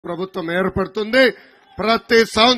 ప్రభుత్వం ఏర్పడుతుంది. ప్రతి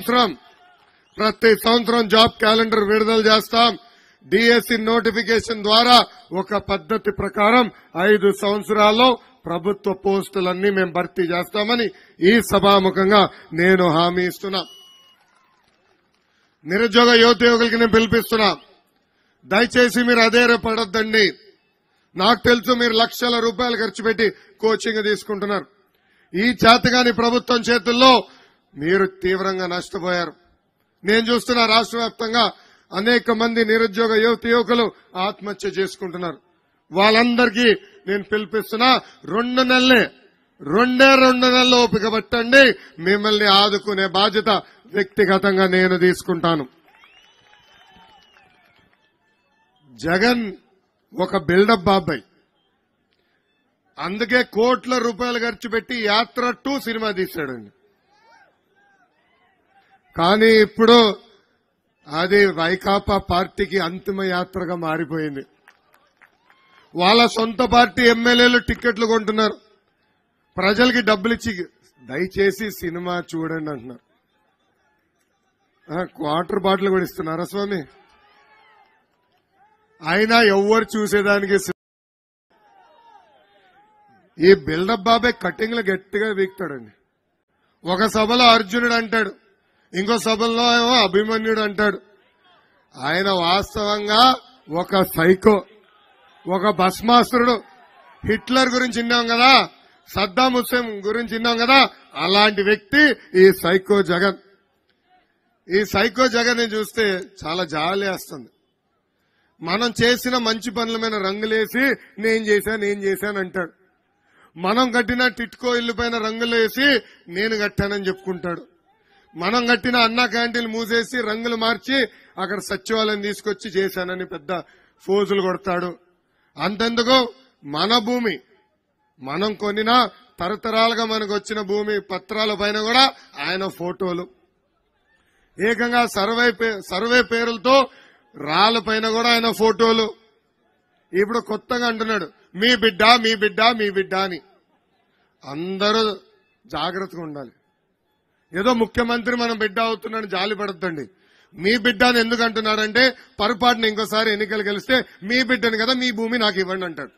సంవత్సరం జాబ్ క్యాలెండర్ విడుదల చేస్తాం. డిఎస్సి నోటిఫికేషన్ ద్వారా ఒక పద్ధతి ప్రకారం 5 సంవత్సరాల్లో ప్రభుత్వ పోస్టులన్నీ మేము భర్తీ చేస్తామని ఈ సభాముఖంగా నేను హామీ ఇస్తున్నా. నిరుద్యోగ యువకులకి నేను పిలిపిస్తున్నా, దయచేసి మీరు అధైర్యపడొద్దండి. నాకు తెలుసు మీరు లక్షల రూపాయలు ఖర్చు పెట్టి కోచింగ్ తీసుకుంటున్నారు. ఈ చేతగాని ప్రభుత్వం చేతుల్లో మీరు తీవ్రంగా నష్టపోయారు. నేను చూస్తున్నా రాష్ట్ర వ్యాప్తంగా అనేక మంది నిరుద్యోగ యువకులు ఆత్మహత్య చేసుకుంటున్నారు. వాళ్ళందరికీ నేను పిలిపిస్తున్నా, 2 నెలలు ఓపిక పట్టండి. మిమ్మల్ని ఆదుకునే బాధ్యత వ్యక్తిగతంగా నేను తీసుకుంటాను. జగన్ ఒక బిల్డప్ బాబాయ్, అందుకే కోట్ల రూపాయలు ఖర్చు పెట్టి యాత్ర 2 సినిమా తీశాడండి. కానీ ఇప్పుడు అది వైకాపా పార్టీకి అంతిమ యాత్రగా మారిపోయింది. వాళ్ళ సొంత పార్టీ ఎమ్మెల్యేలు టిక్కెట్లు కొంటున్నారు, ప్రజలకి డబ్బులు ఇచ్చి దయచేసి సినిమా చూడండి అంటున్నారు. క్వార్టర్ బాటిల్ కూడా ఇస్తున్నారా స్వామి? అయినా ఎవ్వరు చూసేదానికి ఈ బిల్డప్ బాబాయ్ కటింగ్లు గట్టిగా వీక్తాడండి. ఒక సభలో అర్జునుడు అంటాడు, ఇంకో సభలో ఏమో అభిమన్యుడు అంటాడు. ఆయన వాస్తవంగా ఒక సైకో, ఒక భస్మాసురుడు. హిట్లర్ గురించి విన్నాం కదా, సద్దాం హుస్సేన్ గురించి విన్నాం కదా, అలాంటి వ్యక్తి ఈ సైకో జగన్. ఈ సైకో జగన్ ని చూస్తే చాలా జాలి వేస్తుంది. మనం చేసిన మంచి పనుల మీద రంగులేసి నేను చేశాను అంటాడు. మనం కట్టిన టిట్కో ఇల్లు పైన రంగులేసి నేను కట్టానని చెప్పుకుంటాడు. మనం కట్టిన అన్నా క్యాంటీన్లు మూసేసి రంగులు మార్చి అక్కడ సచివాలయం తీసుకొచ్చి చేశానని పెద్ద ఫోజులు కొడతాడు. అంతెందుకు, మన భూమి మనం కొనిన తరతరాలుగా మనకు వచ్చిన భూమి పత్రాల పైన కూడా ఆయన ఫోటోలు, ఏకంగా సర్వే పేరులతో రాళ్ల పైన కూడా ఆయన ఫోటోలు. ఇప్పుడు కొత్తగా అంటున్నాడు మీ బిడ్డ అని. అందరూ జాగ్రత్తగా ఉండాలి. ఏదో ముఖ్యమంత్రి మనం బిడ్డ అవుతున్నాడని జాలి పడద్దండి. మీ బిడ్డ అని ఎందుకు అంటున్నాడంటే పొరపాటున ఇంకోసారి ఎన్నికలు గెలిస్తే మీ బిడ్డని కదా, మీ భూమి నాకు ఇవ్వండి అంటాడు.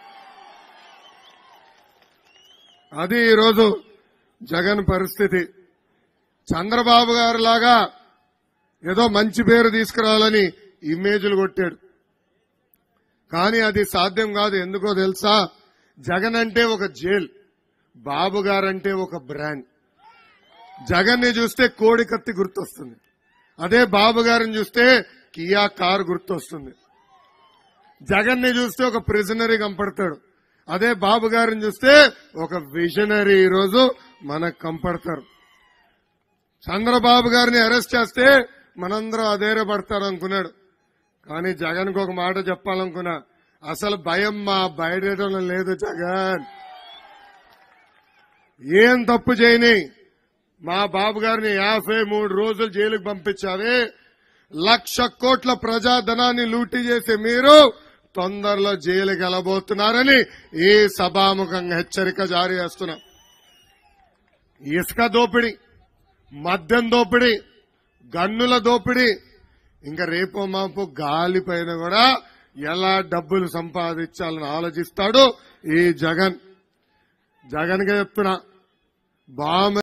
అది ఈరోజు జగన్ పరిస్థితి. చంద్రబాబు గారు లాగా ఏదో మంచి పేరు తీసుకురావాలని ఇమేజ్లు కొట్టాడు, కానీ అది సాధ్యం కాదు. ఎందుకో తెలుసా? జగన్ అంటే ఒక జైల్, బాబు గారంటే ఒక బ్రాండ్. జగన్ ని చూస్తే కోడి కత్తి గుర్తొస్తుంది, అదే బాబు గారిని చూస్తే కియా కార్ గుర్తొస్తుంది. జగన్ ని చూస్తే ఒక ప్రిజనరీ కంపడతాడు, అదే బాబు గారిని చూస్తే ఒక విజనరీ ఈరోజు మనకు కంపడతారు. చంద్రబాబు గారిని అరెస్ట్ చేస్తే మనందరూ అధైర్యపడతారు అనుకున్నాడు, కానీ జగన్ కు ఒక మాట చెప్పాలనుకున్నా, అసలు భయం మా బయటం లేదు. జగన్ ఏం తప్పు చేయని మా బాబు గారిని 53 రోజులు జైలుకు పంపించావే, 1,00,000 కోట్ల ప్రజాధనాన్ని లూటీ చేసి మీరు తొందరలో జైలుకి వెళ్ళబోతున్నారని ఈ సభాముఖంగా హెచ్చరిక జారీ చేస్తున్నాం. ఇసుక దోపిడీ, మద్యం దోపిడీ, గన్నుల దోపిడీ, ఇంకా రేపో మాపో గాలి పైన కూడా ఎలా డబ్బులు సంపాదించాలని ఆలోచిస్తాడు ఈ జగన్. జగన్ గా చెప్తున్నా, బాంబు